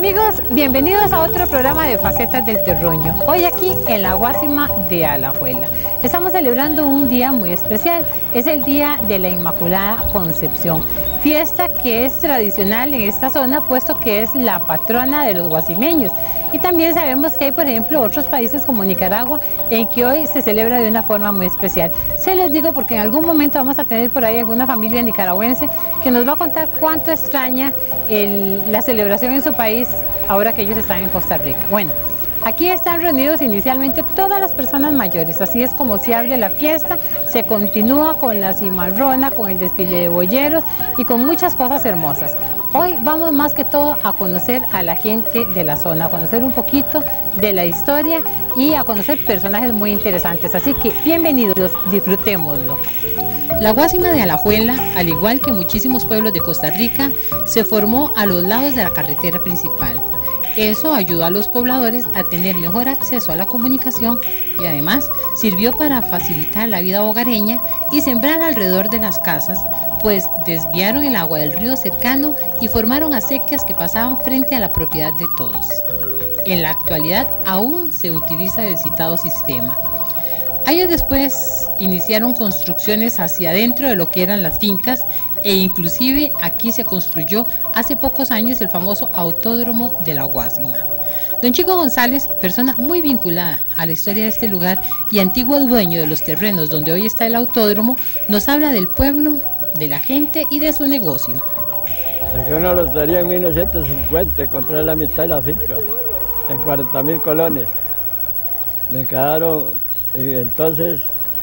Amigos, bienvenidos a otro programa de Facetas del Terruño. Hoy aquí en la Guásima de Alajuela. Estamos celebrando un día muy especial. Es el Día de la Inmaculada Concepción. Fiesta que es tradicional en esta zona, puesto que es la patrona de los guasimeños. Y también sabemos que hay, por ejemplo, otros países como Nicaragua, en que hoy se celebra de una forma muy especial. Se los digo porque en algún momento vamos a tener por ahí alguna familia nicaragüense que nos va a contar cuánto extraña la celebración en su país ahora que ellos están en Costa Rica. Bueno, aquí están reunidos inicialmente todas las personas mayores, así es como se abre la fiesta, se continúa con la cimarrona, con el desfile de boyeros y con muchas cosas hermosas. Hoy vamos más que todo a conocer a la gente de la zona, a conocer un poquito de la historia y a conocer personajes muy interesantes, así que bienvenidos, disfrutémoslo. La Guásima de Alajuela, al igual que muchísimos pueblos de Costa Rica, se formó a los lados de la carretera principal. Eso ayudó a los pobladores a tener mejor acceso a la comunicación y además sirvió para facilitar la vida hogareña y sembrar alrededor de las casas, pues desviaron el agua del río cercano y formaron acequias que pasaban frente a la propiedad de todos. En la actualidad aún se utiliza el citado sistema. Años después iniciaron construcciones hacia adentro de lo que eran las fincas e inclusive aquí se construyó hace pocos años el famoso Autódromo de la Guásima. Don Chico González, persona muy vinculada a la historia de este lugar y antiguo dueño de los terrenos donde hoy está el autódromo, nos habla del pueblo, de la gente y de su negocio. Saqué una lotería en 1950, compré la mitad de la finca, en 40.000 colones. Me quedaron, y entonces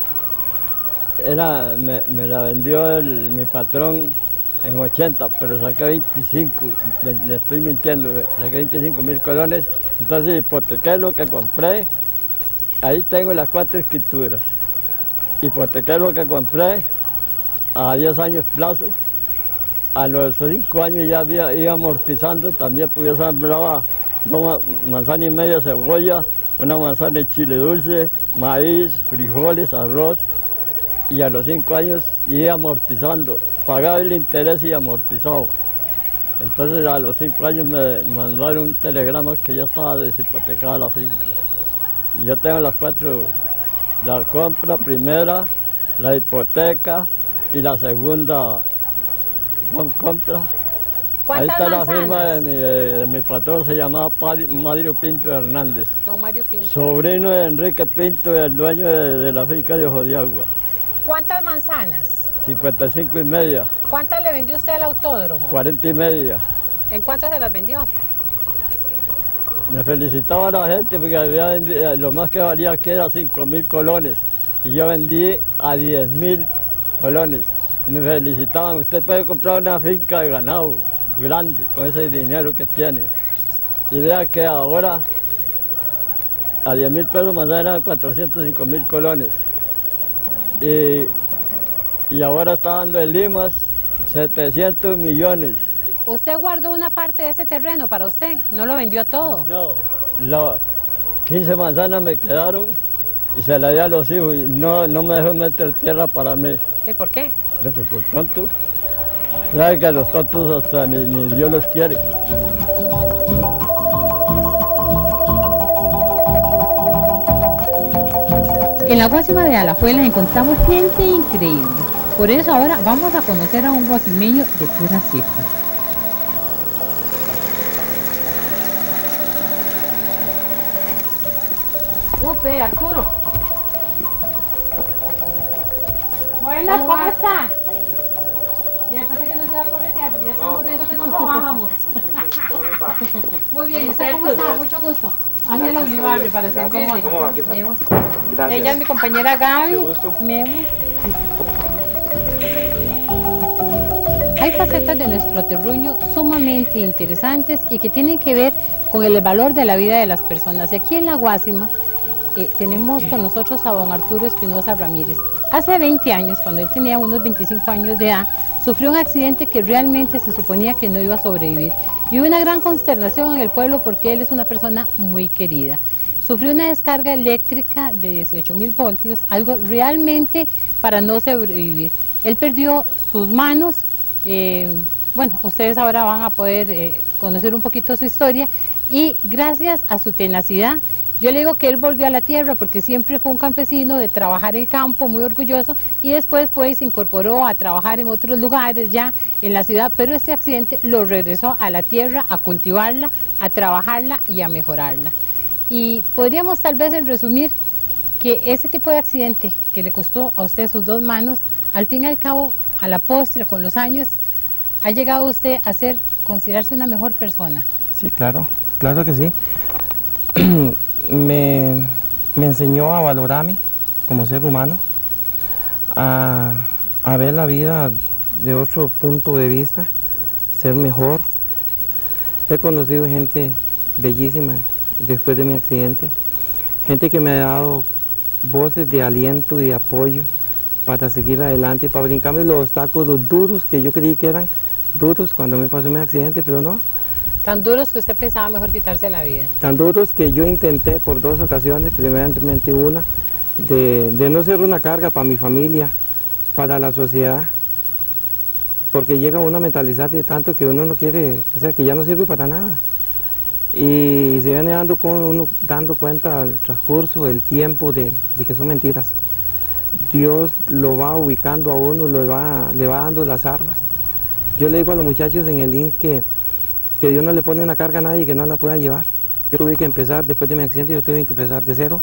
me la vendió mi patrón en 80, pero saqué 25, le estoy mintiendo, saqué 25.000 colones. Entonces hipotequé lo que compré, ahí tengo las 4 escrituras. Hipotequé lo que compré a 10 años plazo. A los 5 años ya iba amortizando, también pues yo sembraba 2 manzanas y media cebolla, una manzana de chile dulce, maíz, frijoles, arroz. Y a los 5 años iba amortizando, pagaba el interés y amortizaba. Entonces a los 5 años me mandaron un telegrama que ya estaba deshipotecada la finca. Y yo tengo las 4, la compra primera, la hipoteca y la segunda compra. Ahí está la firma de mi patrón, se llamaba Mario Pinto Hernández. Don Mario Pinto. Sobrino de Enrique Pinto, el dueño de la finca de Ojo de Agua. ¿Cuántas manzanas? 55 y media. ¿Cuántas le vendió usted al autódromo? 40 y media. ¿En cuánto se las vendió? Me felicitaba a la gente porque había vendido, lo más que valía que era 5.000 colones y yo vendí a 10.000 colones. Me felicitaban, usted puede comprar una finca de ganado grande con ese dinero que tiene. Y vea que ahora a 10.000 pesos manzana eran 405.000 colones. Y ahora está dando en Limas 700 millones. ¿Usted guardó una parte de ese terreno para usted? ¿No lo vendió todo? No, 15 manzanas me quedaron y se las di a los hijos y no me dejó meter tierra para mí. ¿Y por qué? Por tonto. Sabe que a los tontos hasta ni Dios los quiere. En la Guásima de Alajuela encontramos gente increíble. Por eso ahora vamos a conocer a un guasimeño de pura cepa. Upe, Arturo. Buenas, ¿cómo está? Ya pensé que no se iba a corretear, pero ya estamos viendo que nos trabajamos. Muy bien, ¿usted cómo está? Mucho gusto. Ángela Ulibarri, para servirle. ¿Cómo va? ¿Qué tal? Gracias. Ella es mi compañera Gaby. Qué gusto. Memo. Hay facetas de nuestro terruño sumamente interesantes y que tienen que ver con el valor de la vida de las personas. Y aquí en la Guásima tenemos con nosotros a don Arturo Espinosa Ramírez. Hace 20 años, cuando él tenía unos 25 años de edad, sufrió un accidente que realmente se suponía que no iba a sobrevivir. Y hubo una gran consternación en el pueblo porque él es una persona muy querida. Sufrió una descarga eléctrica de 18.000 voltios, algo realmente para no sobrevivir. Él perdió sus manos, bueno, ustedes ahora van a poder conocer un poquito su historia y gracias a su tenacidad, yo le digo que él volvió a la tierra porque siempre fue un campesino de trabajar el campo, muy orgulloso, y después fue y se incorporó a trabajar en otros lugares ya en la ciudad, pero este accidente lo regresó a la tierra, a cultivarla, a trabajarla y a mejorarla. Y podríamos tal vez en resumir que ese tipo de accidente que le costó a usted sus 2 manos, al fin y al cabo, a la postre, con los años, ha llegado usted a considerarse una mejor persona. Sí, claro, claro que sí. Me enseñó a valorarme como ser humano, a ver la vida de otro punto de vista, ser mejor. He conocido gente bellísima después de mi accidente, gente que me ha dado voces de aliento y de apoyo para seguir adelante, para brincarme los obstáculos duros que yo creí que eran duros cuando me pasó mi accidente, pero no. Tan duros que usted pensaba mejor quitarse la vida. Tan duros que yo intenté por 2 ocasiones, primeramente una, de no ser una carga para mi familia, para la sociedad, porque llega uno a mentalizarse tanto que uno no quiere, o sea, que ya no sirve para nada. Y se viene uno dando cuenta al transcurso, el tiempo de que son mentiras. Dios lo va ubicando a uno, le va dando las armas. Yo le digo a los muchachos en el INS que Dios no le pone una carga a nadie que no la pueda llevar. Yo tuve que empezar, después de mi accidente, yo tuve que empezar de cero.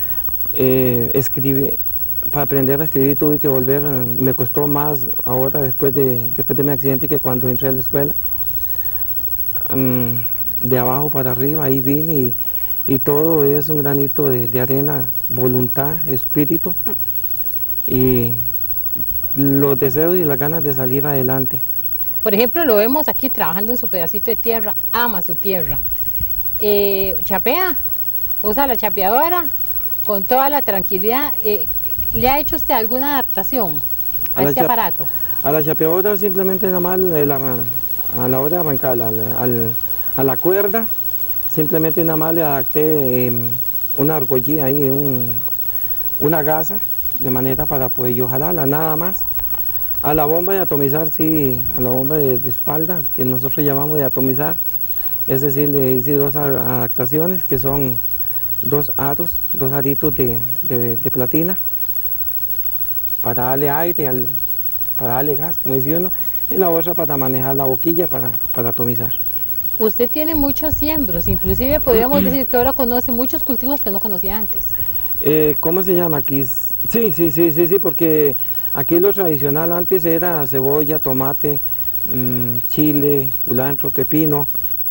Para aprender a escribir tuve que volver, me costó más ahora después de mi accidente que cuando entré a la escuela. De abajo para arriba, ahí vine y todo es un granito de arena, voluntad, espíritu y los deseos y las ganas de salir adelante. Por ejemplo, lo vemos aquí trabajando en su pedacito de tierra, ama su tierra. Chapea, usa la chapeadora con toda la tranquilidad. ¿Le ha hecho usted alguna adaptación a este aparato? A la chapeadora simplemente nada más a la hora de arrancar a la cuerda, simplemente nada más le adapté una argollita ahí, una gasa, de manera para poder yo jalarla, nada más. A la bomba de atomizar, sí, a la bomba de espalda, que nosotros llamamos de atomizar, es decir, le hice 2 adaptaciones, que son 2 aros, 2 aritos de platina, para darle aire, para darle gas, como dice uno, y la otra para manejar la boquilla para atomizar. Usted tiene muchos siembros, inclusive podríamos decir que ahora conoce muchos cultivos que no conocía antes. ¿Cómo se llama aquí? Sí, porque aquí lo tradicional antes era cebolla, tomate, chile, culantro, pepino.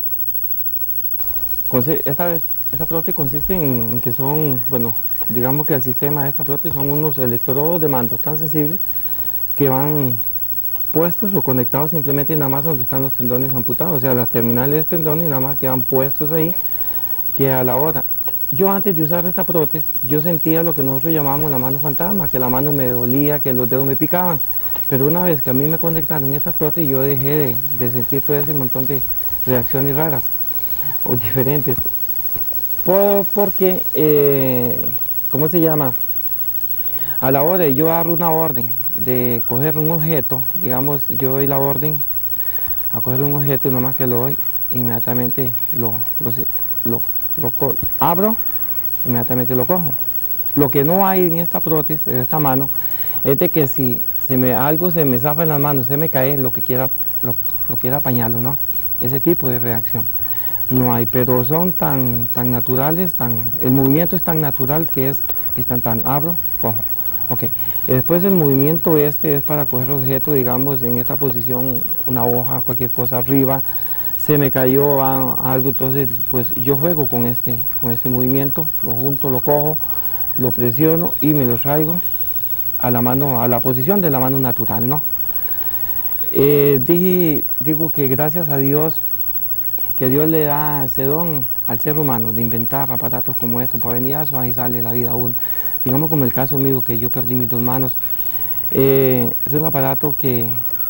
Esta prote consiste en que son, bueno, digamos que el sistema de esta prote son unos electrodos de mando tan sensibles que van puestos o conectados simplemente nada más donde están los tendones amputados, o sea, las terminales de tendones nada más quedan puestos ahí, que a la hora. Yo antes de usar esta prótesis, yo sentía lo que nosotros llamamos la mano fantasma, que la mano me dolía, que los dedos me picaban, pero una vez que a mí me conectaron estas prótesis, yo dejé de sentir todo ese montón de reacciones raras o diferentes, porque, ¿cómo se llama? A la hora de yo dar una orden de coger un objeto, digamos, yo doy la orden a coger un objeto, nada más que lo doy, inmediatamente lo abro, inmediatamente lo cojo. Lo que no hay en esta prótesis, en esta mano, es de que si algo se me zafa en las manos, se me cae, lo quiera apañarlo, ¿no? Ese tipo de reacción no hay, pero son tan naturales, el movimiento es tan natural que es instantáneo. Abro, cojo. Ok. Después el movimiento este es para coger objeto, digamos, en esta posición, una hoja, cualquier cosa arriba, se me cayó algo, entonces pues yo juego con este movimiento, lo junto, lo cojo, lo presiono y me lo traigo a la mano, a la posición de la mano natural, ¿no? Digo que gracias a Dios, que Dios le da ese don al ser humano de inventar aparatos como estos para venir a eso, ahí sale la vida a uno. Digamos como el caso mío, que yo perdí mis 2 manos, es un aparato que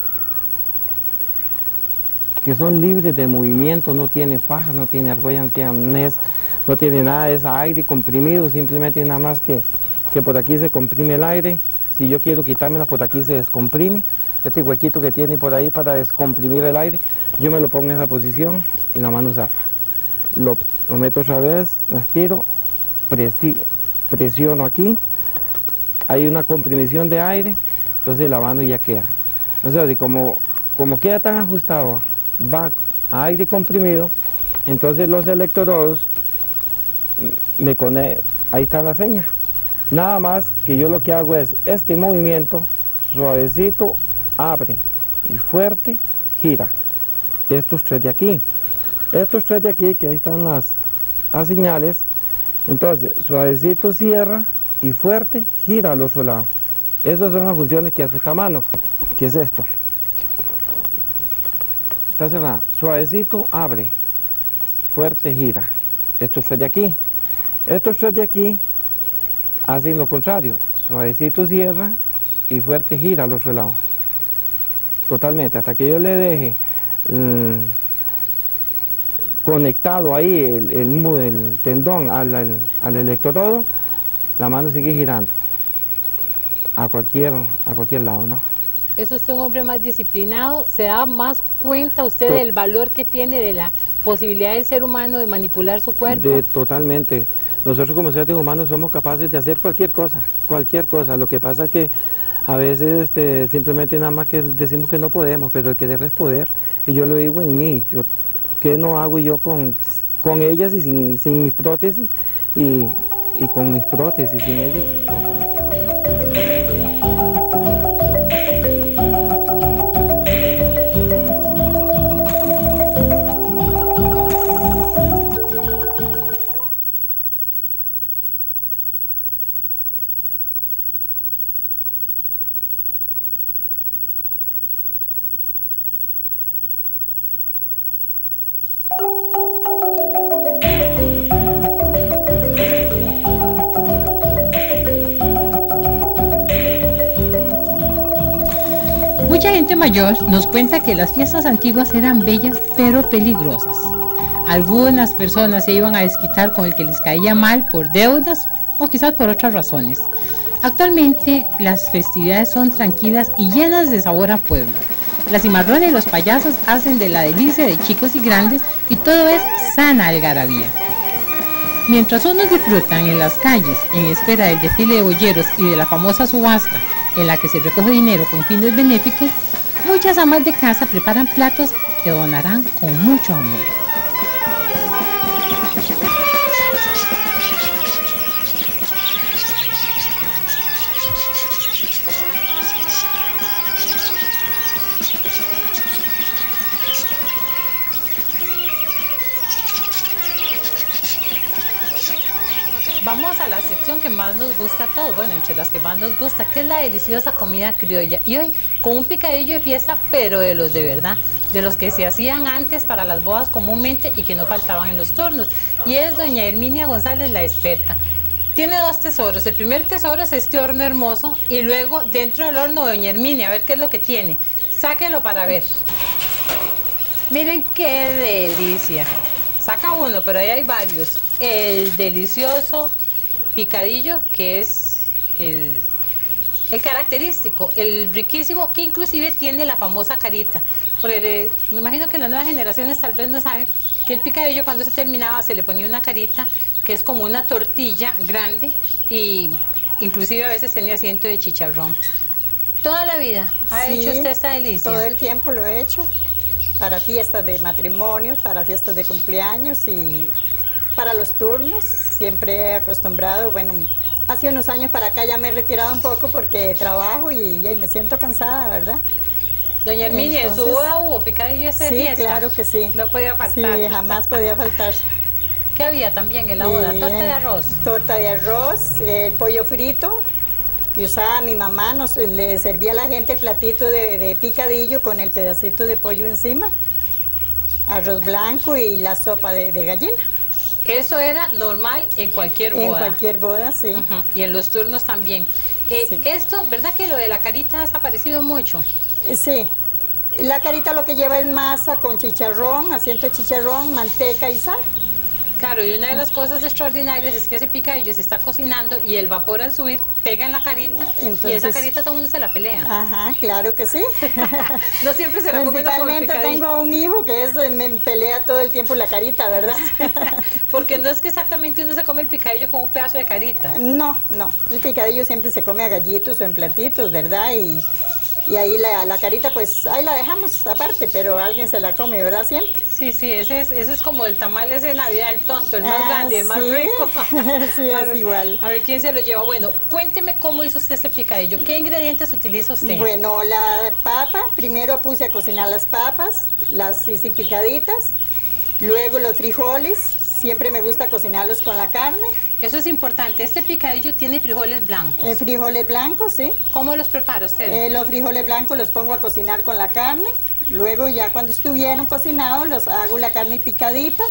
son libres de movimiento, no tiene fajas, no tiene argolla, no tiene arnés, no tiene nada, es aire comprimido, simplemente nada más que por aquí se comprime el aire. Si yo quiero quitármela, por aquí se descomprime, este huequito que tiene por ahí para descomprimir el aire, yo me lo pongo en esa posición y la mano zafa. Lo meto otra vez, lo estiro, presiono aquí, hay una comprimión de aire, entonces la mano ya queda. Entonces, como queda tan ajustado, va a aire comprimido, entonces los electrodos ahí está la seña. Nada más que yo lo que hago es este movimiento, suavecito, abre y fuerte, gira. Estos tres de aquí, que ahí están las señales, entonces suavecito cierra y fuerte gira al otro lado. Esas son las funciones que hace esta mano, que es esto. Está cerrada, suavecito abre, fuerte gira. Estos tres de aquí hacen lo contrario, suavecito cierra y fuerte gira al otro lado. Totalmente, hasta que yo le deje conectado ahí el tendón al electrodo, la mano sigue girando a cualquier lado, ¿no? ¿Es usted un hombre más disciplinado? ¿Se da más cuenta usted del valor que tiene, de la posibilidad del ser humano de manipular su cuerpo? Totalmente. Nosotros como seres humanos somos capaces de hacer cualquier cosa. Lo que pasa es que a veces simplemente nada más que decimos que no podemos, pero el querer es poder. Y yo lo digo en mí. ¿Qué no hago yo con ellas y sin mis prótesis? Y con mis prótesis, sin ellas. Mucha gente mayor nos cuenta que las fiestas antiguas eran bellas pero peligrosas. Algunas personas se iban a desquitar con el que les caía mal por deudas o quizás por otras razones. Actualmente las festividades son tranquilas y llenas de sabor a pueblo. La cimarrona y los payasos hacen de la delicia de chicos y grandes y todo es sana algarabía. Mientras unos disfrutan en las calles en espera del desfile de boyeros y de la famosa subasta en la que se recoge dinero con fines benéficos, muchas amas de casa preparan platos que donarán con mucho amor. Vamos a la sección que más nos gusta a todos, bueno, entre las que más nos gusta, que es la deliciosa comida criolla. Y hoy con un picadillo de fiesta, pero de los de verdad, de los que se hacían antes para las bodas comúnmente y que no faltaban en los tornos. Y es doña Herminia González la experta. Tiene dos tesoros. El primer tesoro es este horno hermoso y luego dentro del horno doña Herminia, a ver qué es lo que tiene. Sáquelo para ver. Miren qué delicia. Saca uno, pero ahí hay varios. El delicioso picadillo, que es el característico, el riquísimo, que inclusive tiene la famosa carita. Porque me imagino que las nuevas generaciones tal vez no saben que el picadillo cuando se terminaba se le ponía una carita, que es como una tortilla grande, y inclusive a veces tenía asiento de chicharrón. Toda la vida ha hecho usted esta delicia. Todo el tiempo lo he hecho. Para fiestas de matrimonio, para fiestas de cumpleaños y para los turnos. Siempre he acostumbrado, bueno, hace unos años para acá ya me he retirado un poco porque trabajo y me siento cansada, ¿verdad? Doña Herminia, ¿en su boda hubo picadillo ese de fiesta? Sí, claro que sí. No podía faltar. Sí, jamás podía faltar. ¿Qué había también en la boda? ¿Torta de arroz? Torta de arroz, pollo frito. Y usaba mi mamá, le servía a la gente el platito de picadillo con el pedacito de pollo encima, arroz blanco y la sopa de gallina. Eso era normal en cualquier boda. En cualquier boda, sí. Y en los turnos también. Sí. Esto, ¿verdad que lo de la carita ha desaparecido mucho? Sí. La carita lo que lleva es masa con chicharrón, asiento de chicharrón, manteca y sal. Claro, y una de las cosas extraordinarias es que ese picadillo se está cocinando y el vapor al subir pega en la carita. Entonces, y esa carita todo el mundo se la pelea. Ajá, claro que sí. No siempre se la comiendo con el Principalmente picadillo. tengo un hijo que me pelea todo el tiempo la carita, ¿verdad? Porque no es que exactamente uno se come el picadillo con un pedazo de carita. No, no. El picadillo siempre se come a gallitos o en platitos, ¿verdad? Y ahí la carita, pues ahí la dejamos aparte, pero alguien se la come, ¿verdad? Siempre. Sí, sí, ese es como el tamal ese de Navidad, el tonto, el más grande, el más sí. rico. Sí, A es ver, igual. A ver quién se lo lleva. Bueno, cuénteme cómo hizo usted ese picadillo. ¿Qué ingredientes utiliza usted? Bueno, la papa, primero puse a cocinar las papas, las hice picaditas, luego los frijoles, siempre me gusta cocinarlos con la carne. Eso es importante. Este picadillo tiene frijoles blancos. Frijoles blancos, sí. ¿Cómo los prepara usted? Los frijoles blancos los pongo a cocinar con la carne. Luego ya cuando estuvieron cocinados los hago la carne picadita.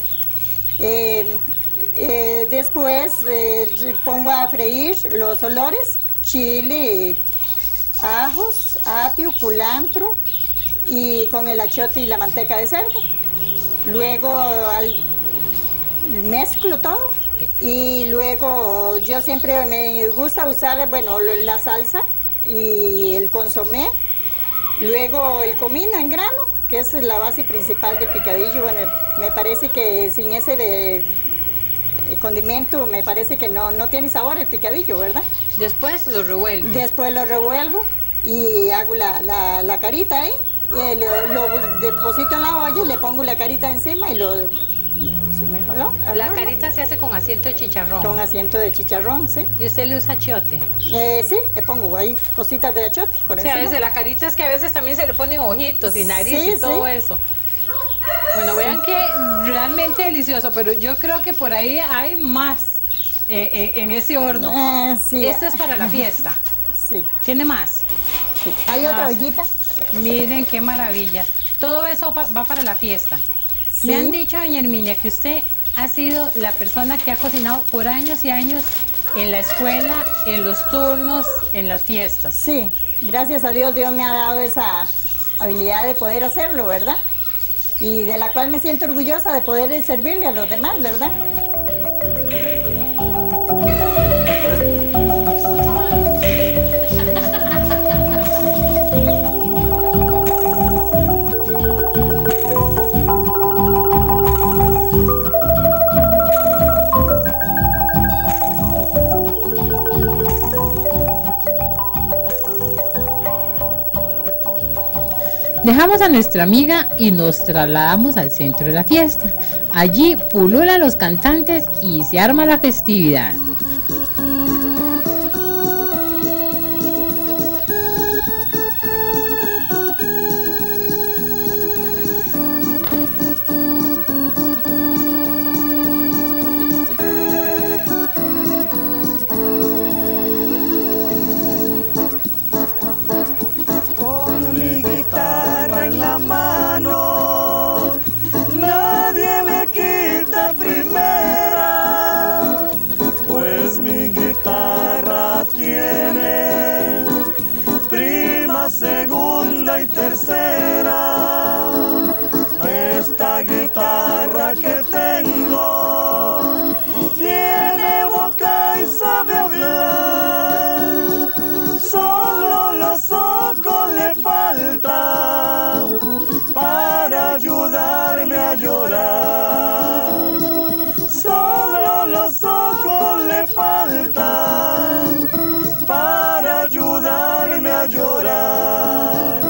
Después pongo a freír los olores, chile, ajos, apio, culantro y con el achiote y la manteca de cerdo. Luego mezclo todo. Y luego yo siempre me gusta usar, bueno, la salsa y el consomé, luego el comino en grano, que es la base principal del picadillo. Bueno, me parece que sin ese condimento, me parece que no tiene sabor el picadillo, ¿verdad? Después lo revuelve. Después lo revuelvo y hago la carita ahí, lo deposito en la olla, le pongo la carita encima y lo... La carita se hace con asiento de chicharrón. Con asiento de chicharrón, sí. ¿Y usted le usa achiote? Sí, le pongo ahí cositas de achiote por encima. O sea, desde la carita es que a veces también se le ponen ojitos y nariz sí, y todo sí. eso. Bueno, vean que realmente delicioso, pero yo creo que por ahí hay más en ese horno. Sí. Esto es para la fiesta. Sí. ¿Tiene más? Sí. ¿Hay otra ollita? Miren qué maravilla. Todo eso va para la fiesta. Sí. Me han dicho, doña Herminia, que usted ha sido la persona que ha cocinado por años y años en la escuela, en los turnos, en las fiestas. Sí, gracias a Dios, Dios me ha dado esa habilidad de poder hacerlo, ¿verdad? Y de la cual me siento orgullosa de poder servirle a los demás, ¿verdad? Dejamos a nuestra amiga y nos trasladamos al centro de la fiesta. Allí pululan los cantantes y se arma la festividad. Segunda y tercera, esta guitarra que tengo tiene boca y sabe hablar, solo los ojos le faltan para ayudarme a llorar, solo los ojos le faltan para ayudarme a llorar.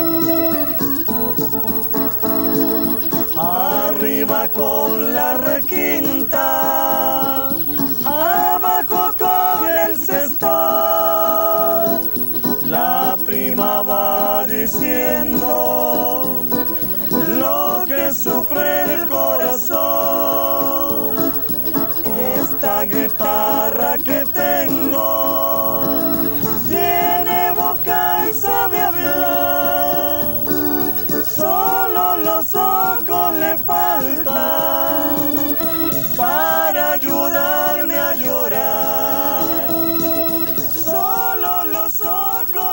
Arriba con la requinta, abajo con el cesto, la prima va diciendo lo que sufre el corazón. Esta guitarra que tengo tiene boca y sabe hablar, solo los ojos le faltan para ayudarme a llorar, solo los ojos le faltan.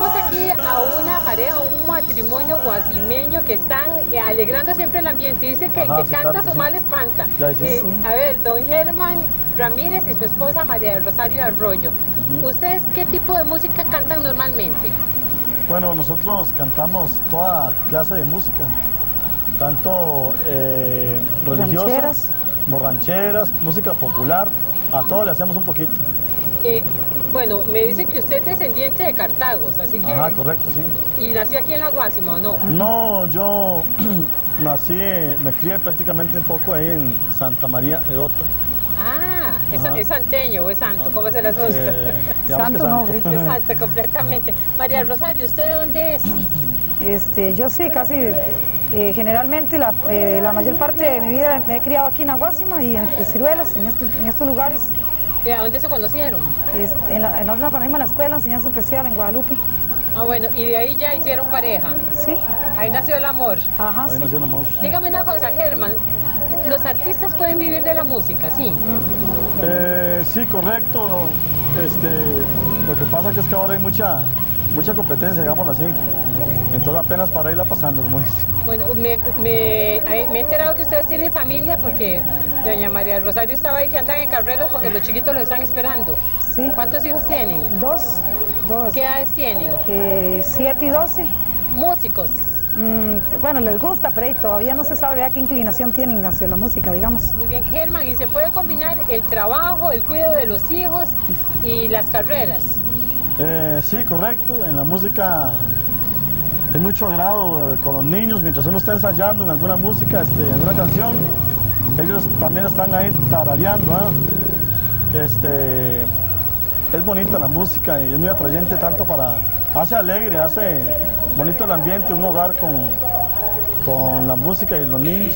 tenemos aquí a una pareja, un matrimonio guasimeño que están alegrando siempre el ambiente. Dice que Ajá, que sí, canta claro que su mal sí. espanta. Ya, sí. Y, Sí. a ver, don Germán Ramírez y su esposa María del Rosario Arroyo. ¿Ustedes qué tipo de música cantan normalmente? Bueno, nosotros cantamos toda clase de música, tanto religiosas, Rancheras. como rancheras, música popular, a todo le hacemos un poquito. Bueno, me dice que usted es descendiente de Cartagos, así que... Ajá, correcto, sí. ¿Y nació aquí en La Guásima o no? No, yo nací, me crié prácticamente un poco ahí en Santa María Edota. Ah, Ajá. es santeño o es santo, ¿cómo se las gusta? Digamos que Santo nombre. Es santo completamente. María del Rosario, ¿usted de dónde es? Yo sí, casi generalmente la mayor parte de mi vida me he criado aquí en Aguasima y entre Ciruelas, en estos lugares. ¿A dónde se conocieron? Nosotros nos conocimos en la escuela, enseñanza especial en Guadalupe. Ah, bueno, y de ahí ya hicieron pareja. Sí. Ahí nació el amor. Ajá, ahí sí. nació la voz. Dígame una cosa, Germán, ¿los artistas pueden vivir de la música? Sí. Sí, correcto. Lo que pasa es que ahora hay mucha competencia, digámoslo así. Entonces apenas para irla pasando, como dice. Bueno, me he enterado que ustedes tienen familia porque doña María del Rosario estaba ahí que andan en carreras porque los chiquitos los están esperando. Sí. ¿Cuántos hijos tienen? Dos. ¿Qué edades tienen? 7 y 12. Músicos. Bueno, les gusta, pero ahí todavía no se sabe qué inclinación tienen hacia la música, digamos. Muy bien, Germán, ¿y se puede combinar el trabajo, el cuidado de los hijos y las carreras? Sí, correcto. En la música hay mucho agrado con los niños. Mientras uno está ensayando en alguna música, en alguna canción, ellos también están ahí tarareando. Es bonita la música y es muy atrayente tanto hace alegre, hace bonito el ambiente, un hogar con la música y los niños.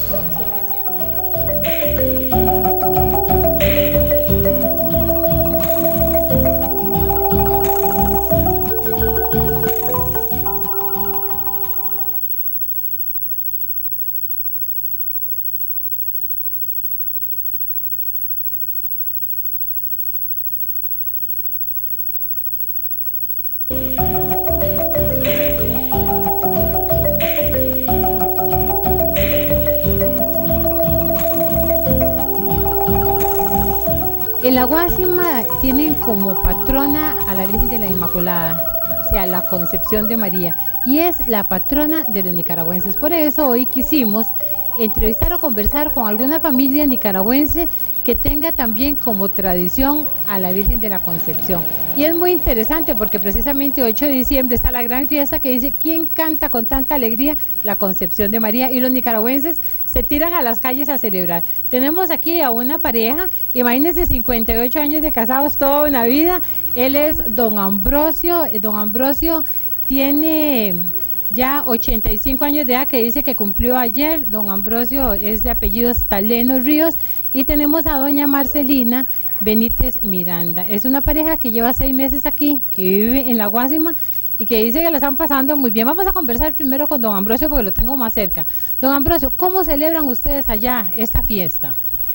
En La Guásima tienen como patrona a la Virgen de la Inmaculada, o sea, la Concepción de María, y es la patrona de los nicaragüenses. Por eso hoy quisimos entrevistar o conversar con alguna familia nicaragüense que tenga también como tradición a la Virgen de la Concepción. Y es muy interesante porque precisamente 8 de diciembre está la gran fiesta que dice ¿quién canta con tanta alegría? La Concepción de María, y los nicaragüenses se tiran a las calles a celebrar. Tenemos aquí a una pareja, imagínense, 58 años de casados, toda una vida. Él es don Ambrosio. Don Ambrosio tiene ya 85 años de edad, que dice que cumplió ayer. Don Ambrosio es de apellidos Taleno Ríos. Y tenemos a doña Marcelina Benítez Miranda. Es una pareja que lleva 6 meses aquí, que vive en La Guásima y que dice que la están pasando muy bien. Vamos a conversar primero con don Ambrosio porque lo tengo más cerca. Don Ambrosio, ¿cómo celebran ustedes allá esta fiesta?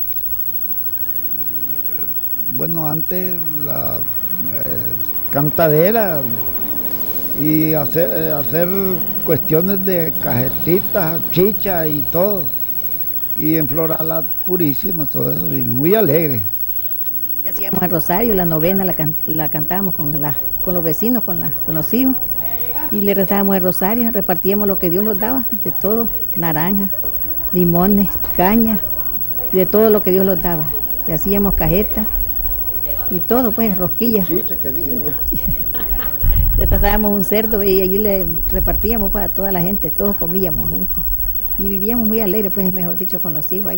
Bueno, antes la cantadera y hacer cuestiones de cajetitas, chicha y todo, y enflorar la Purísima, todo eso, y muy alegre. Hacíamos el rosario, la novena la cantábamos con los vecinos, con los hijos, y le rezábamos el rosario, repartíamos lo que Dios nos daba, de todo, naranjas, limones, caña, de todo lo que Dios nos daba. Le hacíamos cajetas y todo, pues, rosquillas. Chicha, que dije yo. Le trazábamos un cerdo y allí le repartíamos para toda la gente, todos comíamos juntos. Y vivíamos muy alegres, pues, mejor dicho, con los hijos ahí.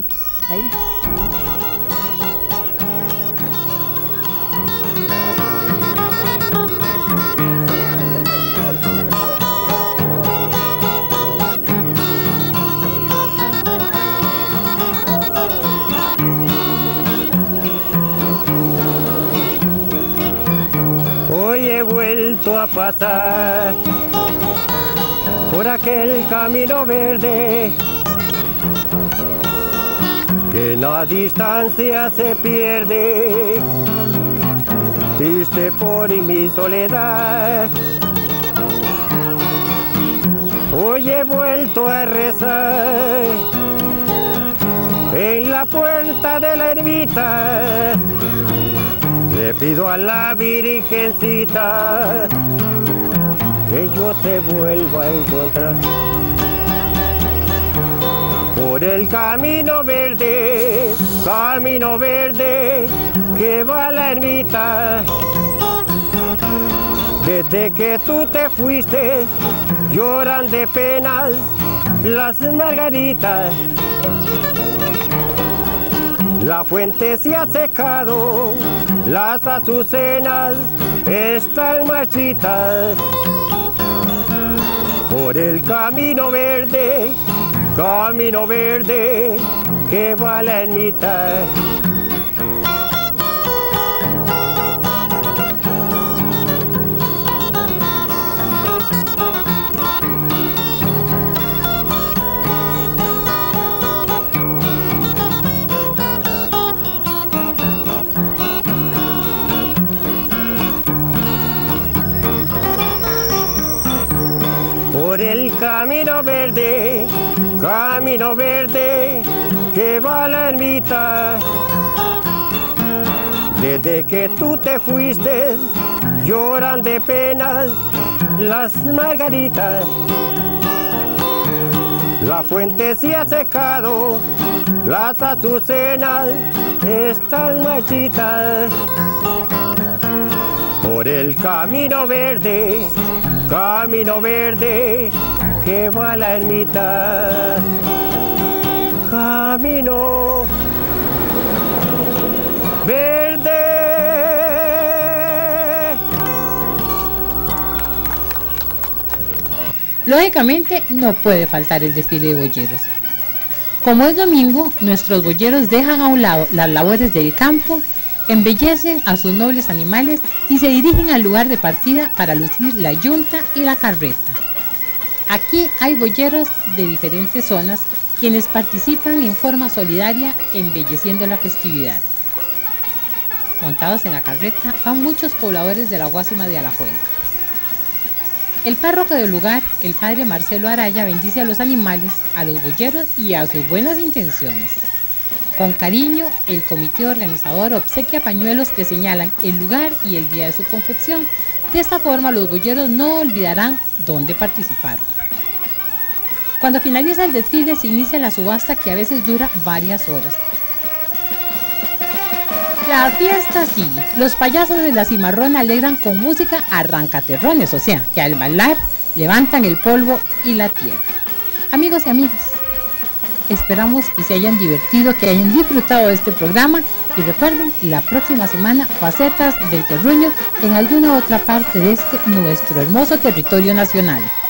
Hoy he vuelto a pasar por aquel camino verde que en la distancia se pierde, triste por mi soledad. hoy he vuelto a rezar en la puerta de la ermita. Le pido a la Virgencita que yo te vuelva a encontrar. Por el camino verde que va a la ermita. Desde que tú te fuiste, lloran de penas las margaritas. La fuente se ha secado, las azucenas están marchitas. Por el camino verde que va a la ermita. Por el camino verde que va a la ermita. Desde que tú te fuiste, lloran de penas las margaritas. La fuente se ha secado, las azucenas están marchitas. Por el camino verde que va a la ermita. Camino verde. Lógicamente no puede faltar el desfile de boyeros. Como es domingo, nuestros boyeros dejan a un lado las labores del campo, embellecen a sus nobles animales y se dirigen al lugar de partida para lucir la yunta y la carreta. Aquí hay boyeros de diferentes zonas quienes participan en forma solidaria embelleciendo la festividad. Montados en la carreta van muchos pobladores de la Guásima de Alajuela. El párroco del lugar, el padre Marcelo Araya, bendice a los animales, a los boyeros y a sus buenas intenciones. Con cariño, el comité organizador obsequia pañuelos que señalan el lugar y el día de su confección. De esta forma, los boyeros no olvidarán dónde participaron. Cuando finaliza el desfile, se inicia la subasta que a veces dura varias horas. La fiesta sigue. Los payasos de la cimarrona alegran con música arrancaterrones, o sea, que al bailar levantan el polvo y la tierra. Amigos y amigas, esperamos que se hayan divertido, que hayan disfrutado de este programa y recuerden, la próxima semana, Facetas del Terruño en alguna otra parte de este nuestro hermoso territorio nacional.